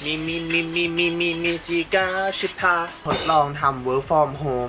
มีจิกาชิพาทดลองทำ work from home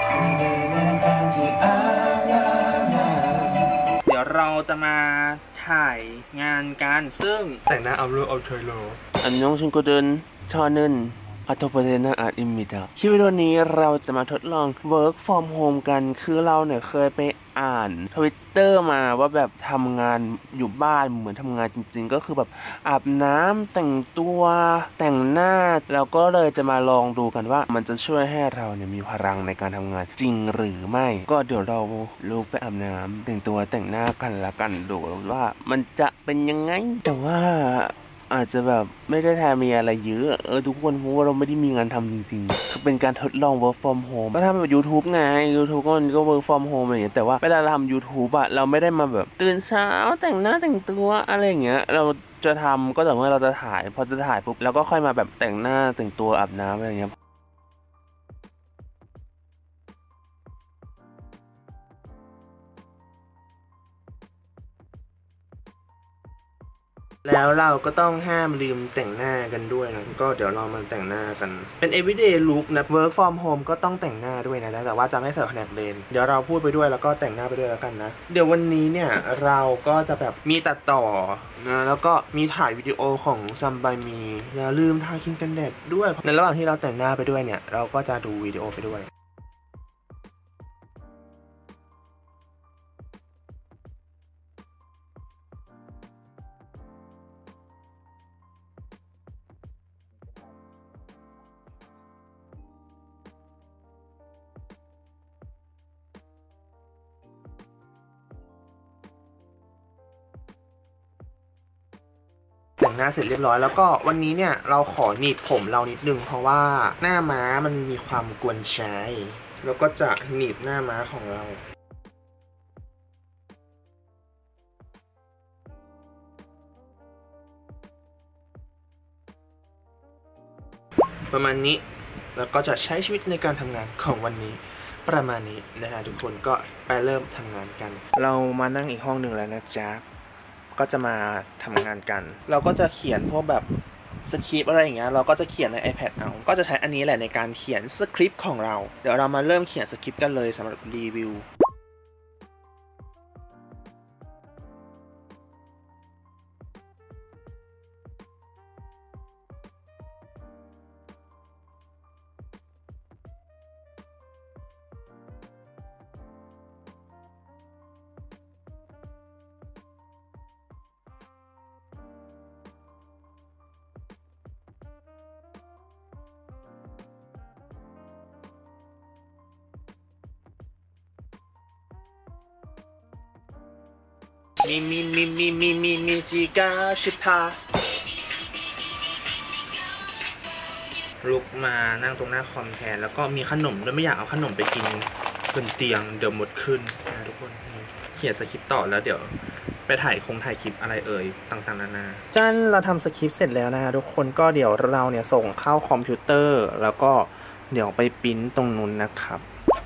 เดี๋ยวเราจะมาถ่ายงานกันซึ่งแต่งหน้าเอารูปเอาเทโลอันยองชินโกเดินชอนึนอัตโปเดนาอาร์อิมิตาคลิปวิดีโอนี้เราจะมาทดลอง work from home กันคือเราเนี่ยเคยไปอ่าน Twitter มาว่าแบบทำงานอยู่บ้านเหมือนทำงานจริงๆก็คือแบบอาบน้ำแต่งตัวแต่งหน้าแล้วก็เลยจะมาลองดูกันว่ามันจะช่วยให้เราเนี่ยมีพลังในการทำงานจริงหรือไม่ก็เดี๋ยวเราลุกไปอาบน้ำแต่งตัวแต่งหน้ากันละกันดูว่ามันจะเป็นยังไงแต่ว่าอาจจะแบบไม่ได้มีอะไรเยอะทุกคนเพราะว่าเราไม่ได้มีงานทำจริงๆคือเป็นการทดลอง work from home ก็ทำแบบ YouTube ไง YouTube ก็ work from home อะไรอย่างเงี้ยแต่ว่าเวลาเราทำ YouTube อะเราไม่ได้มาแบบตื่นเช้าแต่งหน้าแต่งตัวอะไรอย่างเงี้ยเราจะทำก็แต่เมื่อเราจะถ่ายพอจะถ่ายปุ๊บเราก็ค่อยมาแบบแต่งหน้าแต่งตัวอาบน้ำอะไรอย่างเงี้ยแล้วเราก็ต้องห้ามลืมแต่งหน้ากันด้วยนะก็เดี๋ยวเรามาแต่งหน้ากันเป็น everyday look นะ work from home ก็ต้องแต่งหน้าด้วยนะแต่ว่าจะไม่ใส่คอนแทคเลนส์เดี๋ยวเราพูดไปด้วยแล้วก็แต่งหน้าไปด้วยแล้วกันนะเดี๋ยววันนี้เนี่ยเราก็จะแบบมีตัดต่อนะแล้วก็มีถ่ายวิดีโอของซัมบายมีอย่าลืมทาครีมกันแดดด้วยในระหว่างที่เราแต่งหน้าไปด้วยเนี่ยเราก็จะดูวิดีโอไปด้วยแต่งหน้าเสร็จเรียบร้อยแล้วก็วันนี้เนี่ยเราขอหนีบผมเรานิดนึงเพราะว่าหน้าม้ามันมีความกวนใจแล้วก็จะหนีบหน้าม้าของเราประมาณนี้แล้วก็จะใช้ชีวิตในการทำงานของวันนี้ประมาณนี้นะฮะทุกคนก็ไปเริ่มทำงานกันเรามานั่งอีกห้องหนึ่งแล้วนะจ๊ะก็จะมาทำงานกันเราก็จะเขียนพวกแบบสคริปต์อะไรอย่างเงี้ยเราก็จะเขียนใน iPad เอาก็จะใช้อันนี้แหละในการเขียนสคริปต์ของเราเดี๋ยวเรามาเริ่มเขียนสคริปต์กันเลยสำหรับรีวิวมีจิกาชิพาลุกมานั่งตรงหน้าคอมแทนแล้วก็มีขนมด้วยไม่อยากเอาขนมไปกินบนเตียงเดี๋ยวหมดขึ้นนะทุกคนเขียนสคริปต์ต่อแล้วเดี๋ยวไปถ่ายคลิปอะไรต่างๆนานาจันเราทำสคริปต์เสร็จแล้วนะทุกคนก็เดี๋ยวเราเนี่ยส่งเข้าคอมพิวเตอร์แล้วก็เดี๋ยวไปปริ้นตรงนู้นนะครับ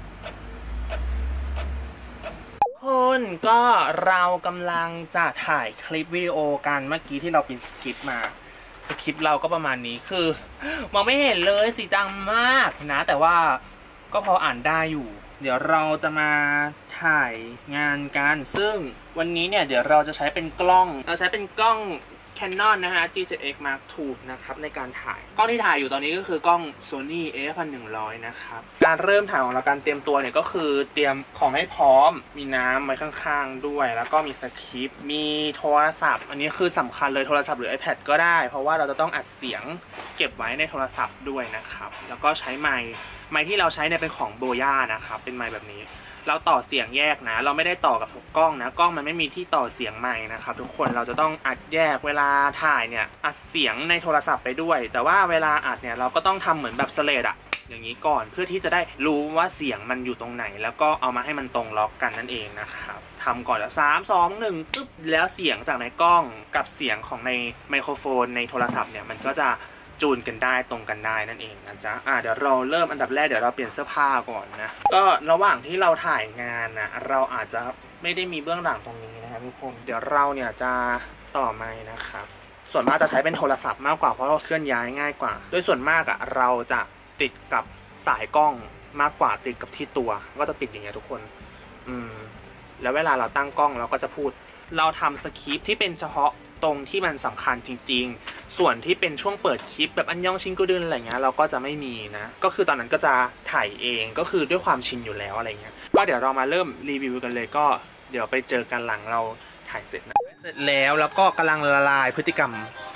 ก็เรากำลังจะถ่ายคลิปวิดีโอกันเมื่อกี้ที่เราปริ้นสคริปต์มาสคริปต์เราก็ประมาณนี้คือมองไม่เห็นเลยสีจังมากนะแต่ว่าก็พออ่านได้อยู่เดี๋ยวเราจะมาถ่ายงานกันซึ่งวันนี้เนี่ยเดี๋ยวเราจะใช้เป็นกล้องCanon นะฮะ G7X Mark II นะครับในการถ่ายกล้องที่ถ่ายอยู่ตอนนี้ก็คือกล้อง Sony A1100 นะครับการเริ่มถ่ายของเราการเตรียมตัวเนี่ยก็คือเตรียมของให้พร้อมมีน้ำไว้ข้างๆด้วยแล้วก็มีสคริปต์มีโทรศัพท์อันนี้คือสำคัญเลยโทรศัพท์หรือ iPad ก็ได้เพราะว่าเราจะต้องอัดเสียงเก็บไว้ในโทรศัพท์ด้วยนะครับแล้วก็ใช้ไมค์ที่เราใช้เนี่ยเป็นของโบย่านะครับเป็นไมค์แบบนี้เราต่อเสียงแยกนะเราไม่ได้ต่อกับทุกกล้องนะกล้องมันไม่มีที่ต่อเสียงไมค์นะครับทุกคนเราจะต้องอัดแยกเวลาถ่ายเนี่ยอัดเสียงในโทรศัพท์ไปด้วยแต่ว่าเวลาอัดเนี่ยเราก็ต้องทำเหมือนแบบสเลดอะอย่างนี้ก่อนเพื่อที่จะได้รู้ว่าเสียงมันอยู่ตรงไหนแล้วก็เอามาให้มันตรงล็อกกันนั่นเองนะครับทำก่อนแบบ3 2 1ปึ๊บแล้วเสียงจากในกล้องกับเสียงของในไมโครโฟนในโทรศัพท์เนี่ยมันก็จะจูนกันได้ตรงกันได้นั่นเองนะจ๊ะเดี๋ยวเราเริ่มอันดับแรกเดี๋ยวเราเปลี่ยนเสื้อผ้าก่อนนะก็ระหว่างที่เราถ่ายงานนะเราอาจจะไม่ได้มีเบื้องหลังตรงนี้นะครับทุกคนเดี๋ยวเราเนี่ยจะต่อไมค์นะครับส่วนมากจะใช้เป็นโทรศัพท์มากกว่าเพราะเราเคลื่อนย้ายง่ายกว่าโดยส่วนมากอะเราจะติดกับสายกล้องมากกว่าติดกับที่ตัวก็จะติดอย่างเงี้ยทุกคนแล้วเวลาเราตั้งกล้องเราก็จะพูดเราทำสคริปต์ที่เป็นเฉพาะตรงที่มันสำคัญจริงๆส่วนที่เป็นช่วงเปิดคลิปแบบอันยองชิงกูดึนอะไรเงี้ยเราก็จะไม่มีนะก็คือตอนนั้นก็จะถ่ายเองก็คือด้วยความชินอยู่แล้วอะไรเงี้ยก็เดี๋ยวเรามาเริ่มรีวิวกันเลยก็เดี๋ยวไปเจอกันหลังเราถ่ายเสร็จนะเสร็จแล้วก็กำลังละลายพฤติกรรม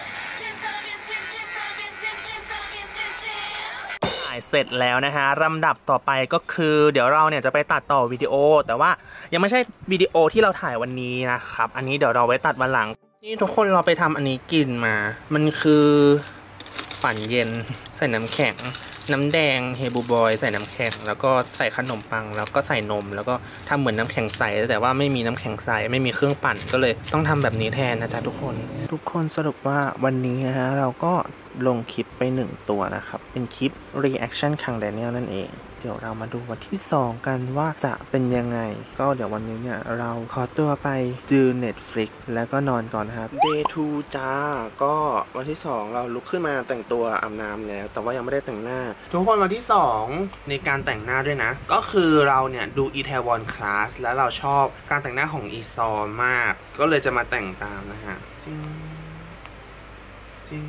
ถ่ายเสร็จแล้วนะฮะลำดับต่อไปก็คือเดี๋ยวเราเนี่ยจะไปตัดต่อวิดีโอแต่ว่ายังไม่ใช่วิดีโอที่เราถ่ายวันนี้นะครับอันนี้เดี๋ยวเราไว้ตัดวันหลังนี่ทุกคนเราไปทำอันนี้กินมามันคือปั่นเย็นใส่น้ำแข็งน้ำแดงเฮบูบอยใส่น้ำแข็งแล้วก็ใส่ขนมปังแล้วก็ใส่นมแล้วก็ทำเหมือนน้ำแข็งใสแต่ว่าไม่มีน้ำแข็งใสไม่มีเครื่องปั่นก็เลยต้องทำแบบนี้แทนนะจ๊ะทุกคนสรุปว่าวันนี้นะฮะเราก็ลงคลิปไป1ตัวนะครับเป็นคลิป reaction คังแดเนียลนั่นเองเดี๋ยวเรามาดูวันที่2กันว่าจะเป็นยังไงก็เดี๋ยววันนี้เนี่ยเราขอตัวไปดู Netflix แล้วก็นอนก่อนนะครับ Day 2 จ้าก็วันที่2เราลุกขึ้นมาแต่งตัวอาบน้ำแล้วแต่ว่ายังไม่ได้แต่งหน้าทุกคนวันที่2ในการแต่งหน้าด้วยนะก็คือเราเนี่ยดู Itaewon Class แล้วเราชอบการแต่งหน้าของอีซอมากก็เลยจะมาแต่งตามนะฮะจริง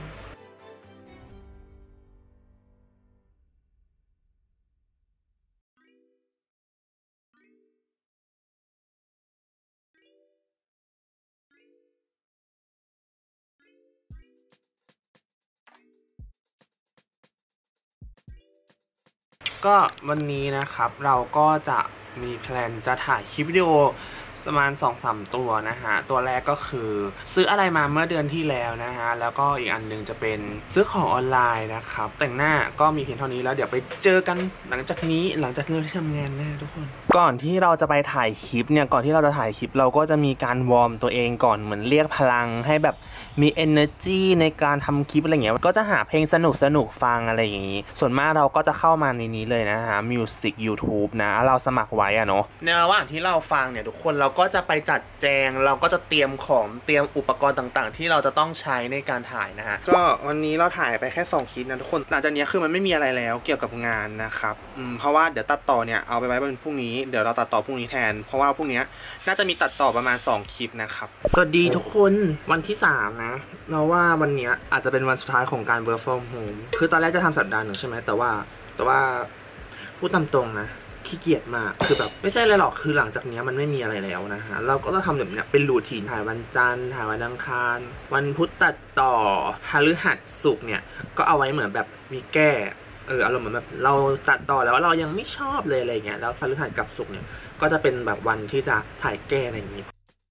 ก็วันนี้นะครับเราก็จะมีแพลนจะถ่ายคลิปวิดีโอประมาณ 2-3 ตัวนะฮะตัวแรกก็คือซื้ออะไรมาเมื่อเดือนที่แล้วนะฮะแล้วก็อีกอันนึงจะเป็นซื้อของออนไลน์นะครับแต่งหน้าก็มีเพียงเท่านี้แล้วเดี๋ยวไปเจอกันหลังจากเลิกที่ทำงานนะทุกคนก่อนที่เราจะไปถ่ายคลิปเนี่ยก่อนที่เราจะถ่ายคลิปเราก็จะมีการวอร์มตัวเองก่อนเหมือนเรียกพลังให้แบบมี energy ในการทำคลิปอะไรเงี้ยก็จะหาเพลงสนุกฟังอะไรอย่างนี้ส่วนมากเราก็จะเข้ามาในนี้เลยนะฮะ Music YouTube นะเราสมัครไว้อะเนาะในระหว่างที่เราฟังเนี่ยทุกคนเราก็จะไปจัดแจงเราก็จะเตรียมของเตรียมอุปกรณ์ต่างๆที่เราจะต้องใช้ในการถ่ายนะฮะก็วันนี้เราถ่ายไปแค่2คลิปนะทุกคนหลังจากนี้คือมันไม่มีอะไรแล้วเกี่ยวกับงานนะครับเพราะว่าเดี๋ยวตัดต่อเนี่ยเอาไปไว้เป็นพรุ่งนี้เดี๋ยวเราตัดต่อพรุ่งนี้แทนเพราะว่าพรุ่งนี้น่าจะมีตัดต่อประมาณ2คลิปนะครับสวัสดีทุกคนวันที่3นะเราว่าวันนี้อาจจะเป็นวันสุดท้ายของการ work from home คือตอนแรกจะทำสัปดาห์หนึ่งใช่ไหมแต่ว่าพูดตามตรงนะขี้เกียจมากคือแบบไม่ใช่อะไรหรอกคือหลังจากนี้มันไม่มีอะไรแล้วนะฮะเราก็ต้องทำแบบนี้เป็นรูทีนถ่ายวันจันทร์ถ่ายวันอังคารวันพุธตัดต่อพฤหัสศุกร์เนี่ยก็เอาไว้เหมือนแบบมีแก้อารมณ์เหมือนแบบเราตัดต่อแล้วเรายังไม่ชอบเลยอะไรเงี้ยแล้วพฤหัสกับศุกร์เนี่ยก็จะเป็นแบบวันที่จะถ่ายแก้อะไรอย่างนี้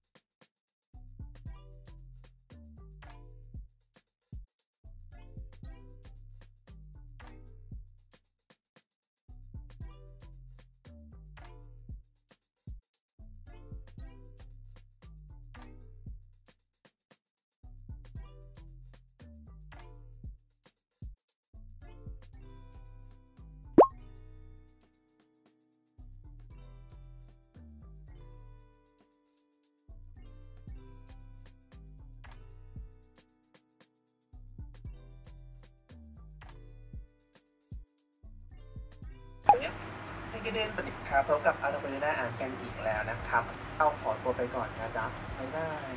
สวัสดีครับพบกับอาร์ตเบอร์น่าอ่านกันอีกแล้วนะครับเอาขอตัวไปก่อนนะจ๊ะบ๊ายบาย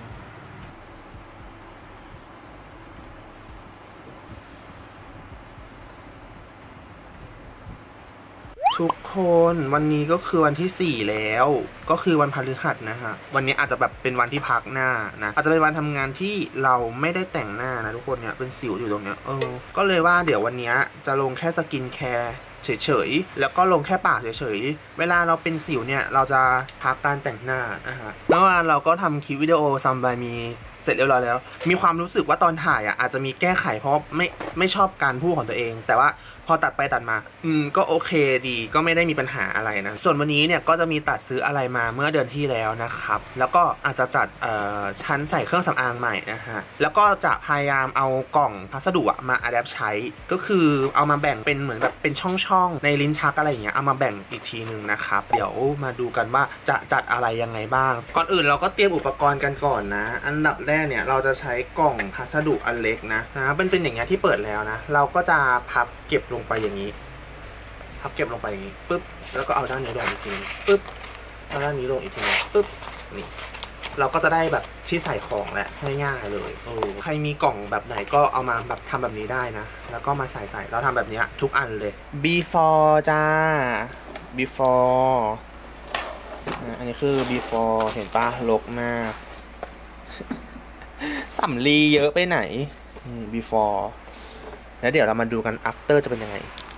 ทุกคนวันนี้ก็คือวันที่4แล้วก็คือวันพฤหัสนะฮะวันนี้อาจจะแบบเป็นวันที่พักหน้านะอาจจะเป็นวันทำงานที่เราไม่ได้แต่งหน้านะทุกคนเนี่ยเป็นสิวอยู่ตรงเนี้ยก็เลยว่าเดี๋ยววันนี้จะลงแค่สกินแคร์เฉยๆแล้วก็ลงแค่ปากเฉยๆเวลาเราเป็นสิวเนี่ยเราจะพักการแต่งหน้านะฮะแล้วเราก็ทำคลิปวิดีโอซัมบายมีเสร็จเรียบร้อยแล้วมีความรู้สึกว่าตอนถ่ายอ่ะอาจจะมีแก้ไขเพราะไม่ชอบการพูดของตัวเองแต่ว่าพพอตัดไปตัดมาก็โอเคดีก็ไม่ได้มีปัญหาอะไรนะส่วนวันนี้เนี่ยก็จะมีตัดซื้ออะไรมาเมื่อเดือนที่แล้วนะครับแล้วก็อาจจะจัดชั้นใส่เครื่องสำอางใหม่นะฮะแล้วก็จะพยายามเอากล่องพัสดุมาอัดแอปใช้ก็คือเอามาแบ่งเป็นเหมือนแบบเป็นช่องๆในลิ้นชักอะไรอย่างเงี้ยเอามาแบ่งอีกทีนึงนะครับเดี๋ยวมาดูกันว่าจะจัดอะไรยังไงบ้างก่อนอื่นเราก็เตรียมอุปกรณ์กันก่อนนะอันดับแรกเนี่ยเราจะใช้กล่องพัสดุอันเล็กนะเป็นอย่างเงี้ยที่เปิดแล้วนะเราก็จะพับเก็บลงไปอย่างนี้พับเก็บลงไปอย่างนี้ปึ๊บแล้วก็เอาด้านนี้ลงอีกทีปึ๊บเอาด้านนี้ลงอีกทีปึ๊บนี่เราก็จะได้แบบที่ใส่ของแหละง่ายๆเลยใครมีกล่องแบบไหนก็เอามาแบบทำแบบนี้ได้นะแล้วก็มาใส่เราทำแบบนี้ทุกอันเลย before จ้า before อันนี้คือ before เห็นปะรกมากสำลีเยอะไปไหน before แล้วเดี๋ยวเรามาดูกัน after จะเป็นยังไง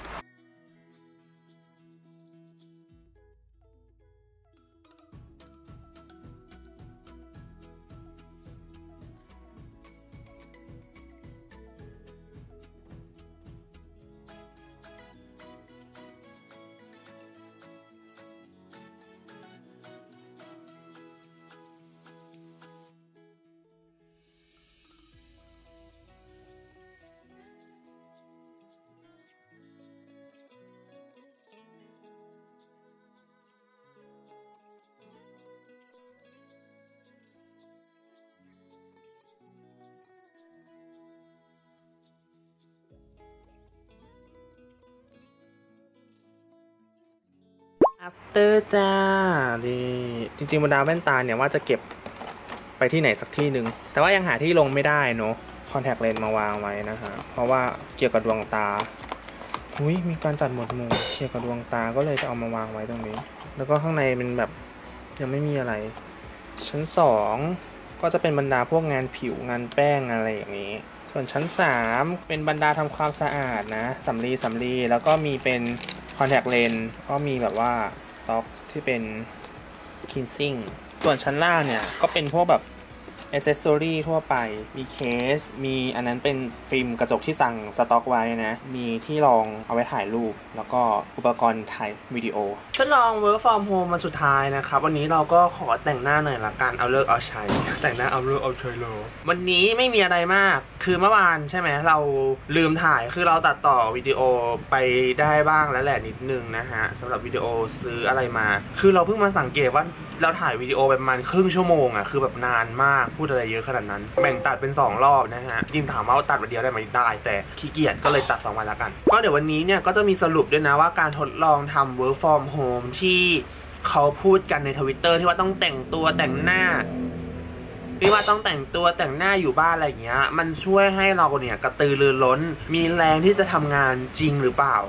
after จ้าดีจริงๆบรรดาแว่นตาเนี่ยว่าจะเก็บไปที่ไหนสักที่หนึ่งแต่ว่ายังหาที่ลงไม่ได้เนาะคอนแทคเลนส์มาวางไว้นะฮะเพราะว่าเกี่ยวกับดวงตามีการจัดหมวดหมู่เกี่ยวกับดวงตาก็เลยจะเอามาวางไว้ตรงนี้แล้วก็ข้างในเป็นแบบยังไม่มีอะไรชั้น2ก็จะเป็นบรรดาพวกงานผิวงานแป้งอะไรอย่างนี้ส่วนชั้น3เป็นบรรดาทำความสะอาดนะสำลีแล้วก็มีเป็นคอนแทคเลนส์ก็มีแบบว่าสต็อกที่เป็น cleansing ส่วนชั้นล่างเนี่ยก็เป็นพวกแบบแอ c เซสซอรี่ทั่วไปมีเคสมีอันนั้นเป็นฟิล์มกระจกที่สั่งสต็อกไว้นะมีที่รองเอาไว้ถ่ายรูปแล้วก็อุปกรณ์ถ่ายวิดีโอทดลอง work from home วันสุดท้ายนะครับวันนี้เราก็ขอแต่งหน้าหน่อยละกันเอาเลิกเอาใช้แต่งหน้าเอาเลิกเอาใช้เลยวันนี้ไม่มีอะไรมากคือเมื่อวานใช่ไหมเราลืมถ่ายคือเราตัดต่อวิดีโอไปได้บ้างแล้วแหละนิดนึงนะฮะสำหรับวิดีโอซื้ออะไรมาคือเราเพิ่งมาสังเกตว่าเราถ่ายวิดีโอไปประมาณครึ่งชั่วโมงอ่ะคือแบบนานมากพูดอะไรเยอะขนาดนั้นแบ่งตัดเป็น2รอบนะฮะจริงถามว่าตัดวันเดียวได้ไหมได้แต่ขี้เกียจก็เลยตัด2วันแล้วกันก็เดี๋ยววันนี้เนี่ยก็จะมีสรุปด้วยนะว่าการทดลองทำ work from home ที่เขาพูดกันใน Twitter ที่ว่าต้องแต่งตัวแต่งหน้าที่ว่าต้องแต่งตัวแต่งหน้าอยู่บ้านอะไรอย่างเงี้ยมันช่วยให้เราเนี่ยกระตือรือร้นมีแรงที่จะทำงานจริงหรือเปล่า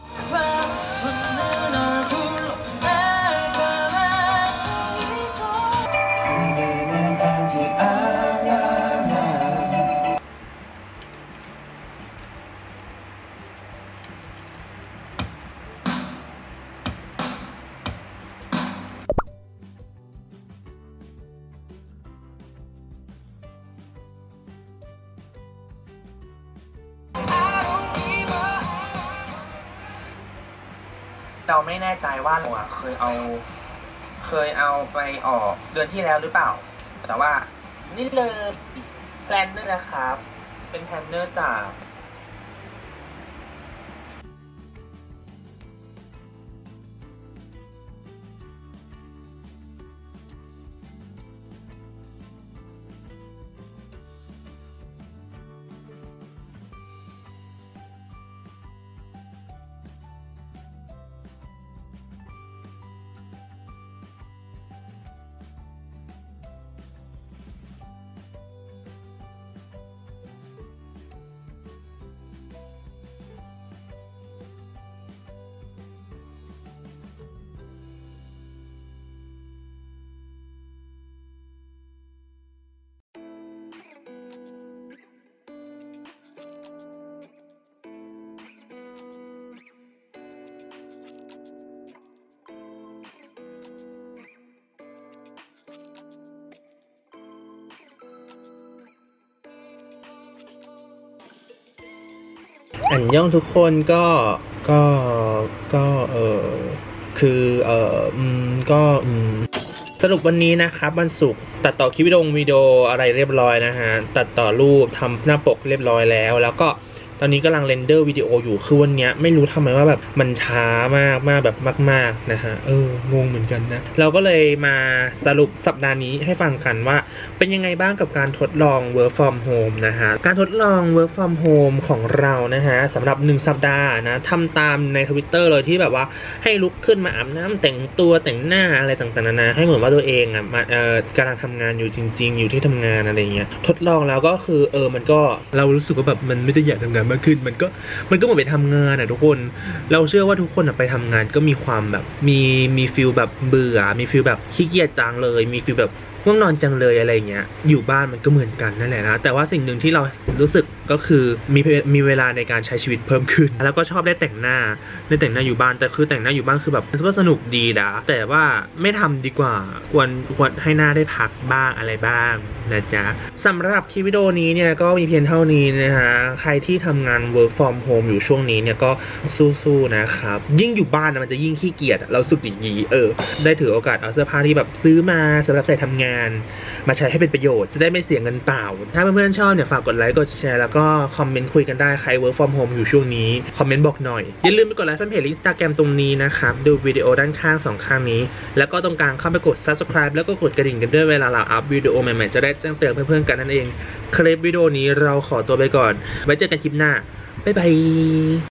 เราไม่แน่ใจว่าเราเคยเอาไปออกเดือนที่แล้วหรือเปล่าแต่ว่านี่เลยแพลนเนอร์นะครับเป็นแพลนเนอร์จากอันย่องทุกคนก็คือสรุปวันนี้นะครับวันศุกร์ตัดต่อคลิปวิดีโออะไรเรียบร้อยนะฮะตัดต่อรูปทำหน้าปกเรียบร้อยแล้วก็ตอนนี้กำลังเรนเดอร์วิดีโออยู่คือวันนี้ไม่รู้ทำไมว่าแบบมันช้ามากแบบมากๆนะฮะงงเหมือนกันนะเราก็เลยมาสรุปสัปดาห์นี้ให้ฟังกันว่าเป็นยังไงบ้างกับการทดลอง work from home นะฮะการทดลอง work from home ของเรานะฮะสำหรับ1สัปดาห์นะทำตามใน Twitter เลยที่แบบว่าให้ลุกขึ้นมาอาบน้ำแต่งตัวแต่งหน้าอะไรต่างๆนานาให้เหมือนว่าตัวเองอ่ะกำลังทำงานอยู่จริงๆอยู่ที่ทำงานอะไรเงี้ยทดลองแล้วก็คือมันก็เรารู้สึกว่าแบบมันไม่ได้อยากทำงานมากขึ้นมันก็เหมือนไปทำงานทุกคนเราเชื่อว่าทุกคนไปทำงานก็มีความแบบมีฟีลแบบเบื่อมีฟีลแบบขี้เกียจจังเลยมีฟีลแบบง่วงนอนจังเลยอะไรเงี้ยอยู่บ้านมันก็เหมือนกันนั่นแหละนะแต่ว่าสิ่งหนึ่งที่เรารู้สึกก็คือมีเวลาในการใช้ชีวิตเพิ่มขึ้นแล้วก็ชอบได้แต่งหน้าอยู่บ้านแต่คือแต่งหน้าอยู่บ้านคือแบบก็สนุกดีนะแต่ว่าไม่ทำดีกว่าควรให้หน้าได้พักบ้างอะไรบ้างนะจ๊ะสำหรับคลิปวิดีโอนี้เนี่ยก็มีเพียงเท่านี้นะฮะใครที่ทำงาน work from home อยู่ช่วงนี้เนี่ยก็สู้ๆนะครับยิ่งอยู่บ้านมันจะยิ่งขี้เกียจเราสุดอย่างนี้ได้ถือโอกาสเอาเสื้อผ้าที่แบบซื้อมาสำหรับใส่ทำงานมาใช้ให้เป็นประโยชน์จะได้ไม่เสียเงินเปล่าถ้าเพื่อนๆชอบเนี่ยฝากกดไลค์กดแชร์แล้วก็คอมเมนต์คุยกันได้ใคร work from home อยู่ช่วงนี้คอมเมนต์บอกหน่อยอย่าลืมไปกดไลค์แฟนเพจ Instagram ตรงนี้นะครับดูวิดีโอด้านข้าง2ข้างนี้แล้วก็ตรงกลางเข้าไปกด subscribe แล้วก็กดกระดิ่งกันด้วยเวลาเราอัพวิดีโอใหม่ๆจะได้แจ้งเตือนเพื่อนๆกันนั่นเองคลิปวิดีโอนี้เราขอตัวไปก่อนไว้เจอกันคลิปหน้าบ๊ายบาย